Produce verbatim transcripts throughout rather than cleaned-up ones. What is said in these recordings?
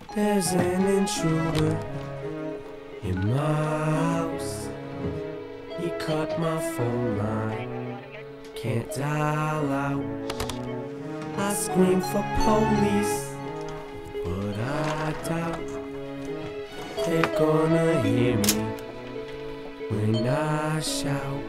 There's an intruder in my house. He cut my phone line, can't dial out. I scream for police, but I doubt they're gonna hear me when I shout.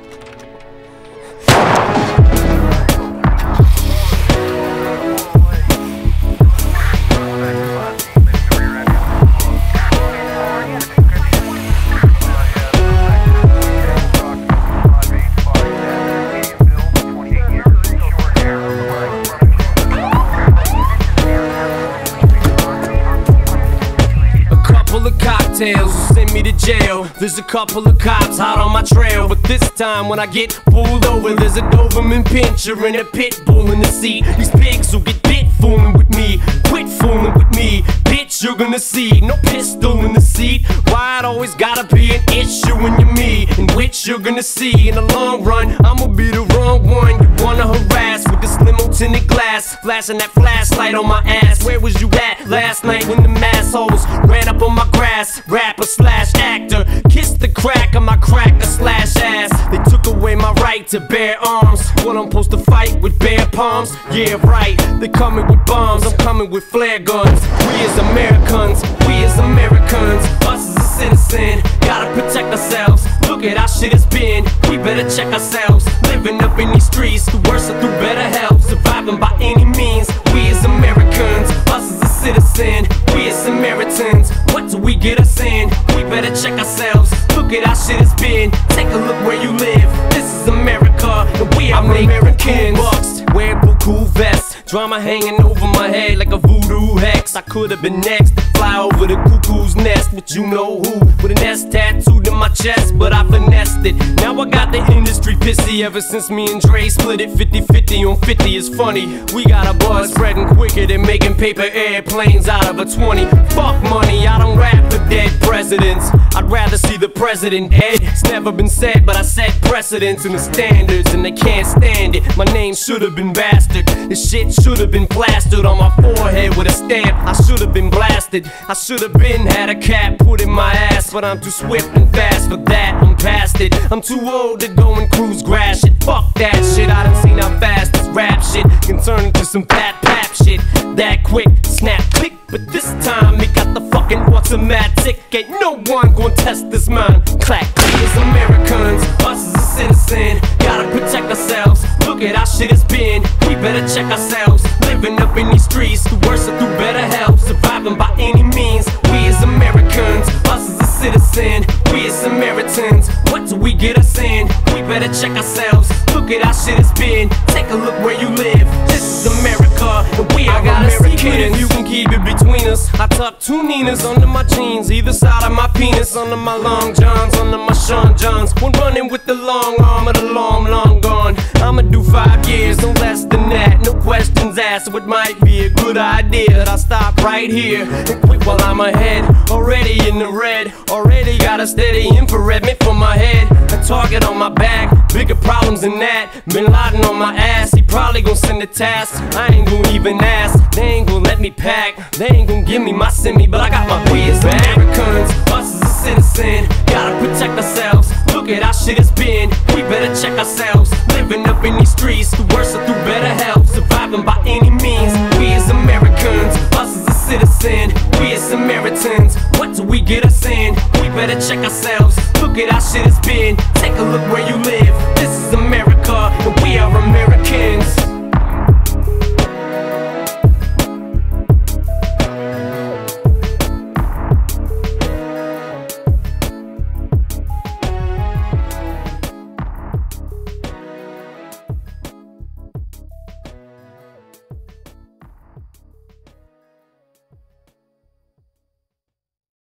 Cocktails will send me to jail. There's a couple of cops hot on my trail, but this time when I get pulled over, there's a Doberman pincher and a pit bull in the seat. These pigs will get bit fooling with me. Quit fooling with me, bitch, you're gonna see. No pistol in the seat. Why it always gotta be an issue when you're me? In which you're gonna see in the long run, I'ma be the wrong one you wanna harass with this limo tinted glass, flashing that flashlight on my ass. Where was you at last night when the massholes ran up on my grass? Rapper slash actor, kiss the crack of my cracker slash ass. They took away my right to bear arms. What, I'm supposed to fight with bare palms? Yeah, right, they coming with bombs, I'm coming with flare guns. We as Americans, we as Americans, us as a citizen, gotta protect ourselves. Look at how shit has been, we better check ourselves. Living up in these streets, through worse or through better health, surviving by any means. We as Americans, us as a citizen, we as Samaritans, what do we get us in? We better check ourselves. Look at how shit has been. Take a look where you live. This is America, and we are Americans. Bucks, wear cool vests, drama hanging over my head like a voodoo hex. I could have been next to fly over the cuckoo's nest with you know who, with an S tattooed in my chest, but I finessed it. Now I got the industry pissy ever since me and Dre split it fifty fifty on fifty. It's funny, we got a buzz spreading quicker than making paper airplanes out of a twenty. Fuck money, I don't rap for dead presidents. I'd rather see the president dead. It's never been said, but I set precedents and the standards, and they can't stand it. My name should have been bastard. This shit should have been plastered on my forehead with a stamp. I should have been blasted. I should have been had a cap put in my ass, but I'm too swift and fast for that. I'm past it. I'm too old to go and cruise grass shit. Fuck that shit. I done seen how fast this rap shit can turn into some pap pap shit. That quick, snap, click. But this time it got the fucking automatic. Ain't no one gonna test this mind. Clack, we as Americans, us as a citizen, gotta protect ourselves. Look at how shit has been, we better check ourselves. Living up in these streets, through worse or through better health, surviving by any means. We as Americans, us as a citizen, we as Samaritans, what do we get us in? We better check ourselves. Look at how shit has been, take a look where you live. This is America, and we are Americans. You can keep it between us. I tuck two Ninas under my jeans, either side of my penis, under my long johns, under my Sean Johns. One running with the long arm of the long, long gone. I'ma do five years, no less than that. No questions asked, so it might be a good idea that I stop right here and quit while I'm ahead. Already in the red, already got a steady infrared meant for my head. A target on my back, bigger problems than that. Bin Laden on my ass, he probably gon' send a task. I ain't gon' even ask, they ain't gon' let me pack. They ain't gon' give me my semi, but I got my ways back. Americans, us as a citizen, gotta protect ourselves. Look at how shit has been, we better check ourselves. Living up in these streets, through worse or through better health, surviving by any means. We as Americans, us as a citizen, we as Samaritans, what do we get us in? We better check ourselves. Look at how shit has been, take a look where you live. This is America, and we are Americans.